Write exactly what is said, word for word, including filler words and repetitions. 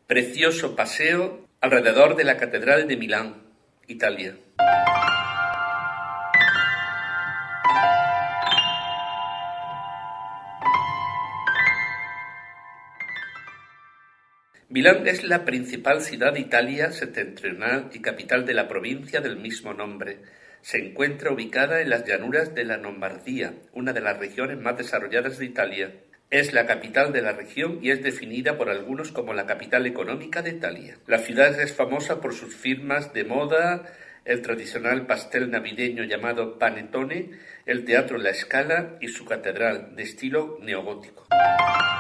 Precioso paseo alrededor de la Catedral de Milán, Italia. Milán es la principal ciudad de Italia septentrional y capital de la provincia del mismo nombre. Se encuentra ubicada en las llanuras de la Lombardía, una de las regiones más desarrolladas de Italia. Es la capital de la región y es definida por algunos como la capital económica de Italia. La ciudad es famosa por sus firmas de moda, el tradicional pastel navideño llamado panettone, el teatro La Scala y su catedral, de estilo neogótico.